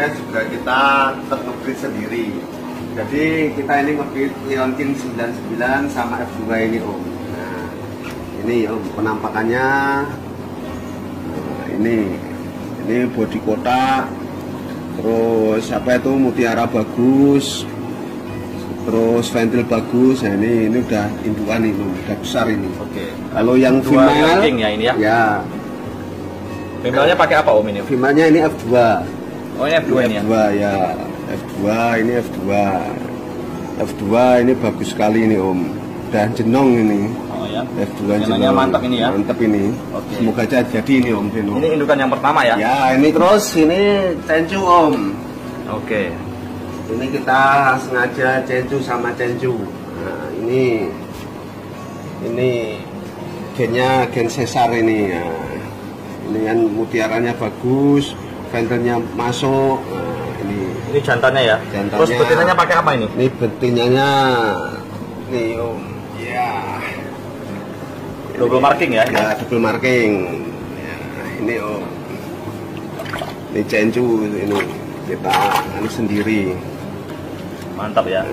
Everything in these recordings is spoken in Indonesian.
proses juga kita tetap nge-breed sendiri. Jadi kita ini nge-breed Lion King 99 sama F2 ini Om. Nah, ini Om penampakannya. Nah, ini bodi kotak. Terus apa itu mutiara bagus. Terus ventil bagus. Nah, ini udah indukan ini, udah besar ini. Oke. Kalau yang female ya ini ya. Ya. Female-nya pakai apa Om ini? Female-nya ini F2. Oh ini F2 ini F2 ya. F2 ini F2. F2 ini bagus sekali ini Om. Dan jenong ini. Oh ya. F2 jenongnya mantap ini ya. Mantap ini. Oke. Semoga aja jadi ini Om. Ini indukan yang pertama ya. Ya, ini terus ini cencu Om. Oke. Ini kita sengaja cencu sama cencu. Nah, ini gennya gen sesar ini ya. Ini kan mutiaranya bagus, ventilnya masuk. Nah, ini jantannya ya. Jantannya. Terus betinanya pakai apa ini? Ini betinanya nih Om. Ya. Double marking ya? Ya, double marking. Ya, ini Om. Ini cencu ini kita sendiri. Mantap ya.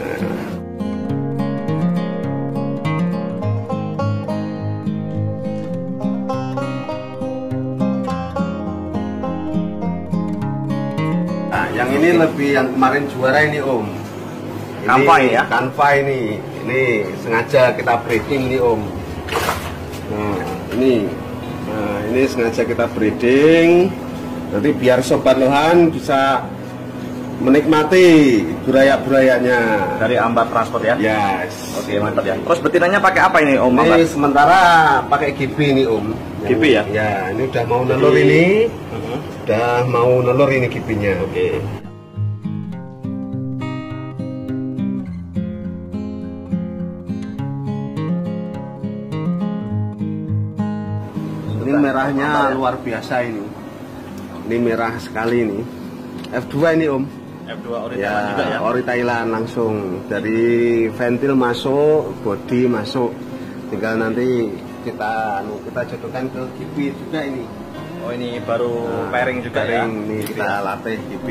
Nah, yang ini lebih yang kemarin juara ini Om. Kanva ya? Kanva ini sengaja kita breeding ini Om. Nah, ini sengaja kita breeding. Nanti biar sobat lohan bisa menikmati burayak-burayaknya dari Ambar Transport ya. Yes. Oke, mantap ya. Terus betinanya pakai apa ini Om? Ini sementara pakai GB ini Om. GB ya? Ya, ini udah mau nelur ini. Udah mau nelur ini GB-nya. Oke. Ini merahnya luar biasa ini. Ini merah sekali ini. F2 ini Om. F2 ori Ya, Thailand juga ya. Ori Thailand langsung dari ventil masuk, body masuk. Tinggal nanti kita jodohkan ke GB juga ini. Oh ini baru pairing juga ya. Ini kita latih GB.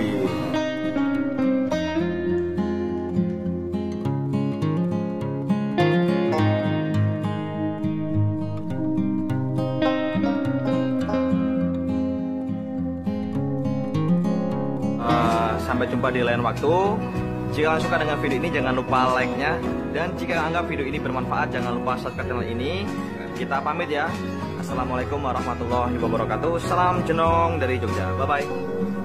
Sampai jumpa di lain waktu. Jika kalian suka dengan video ini jangan lupa like-nya. Dan jika anggap video ini bermanfaat jangan lupa subscribe channel ini. Kita pamit ya. Assalamualaikum warahmatullahi wabarakatuh. Salam jenong dari Jogja. Bye bye.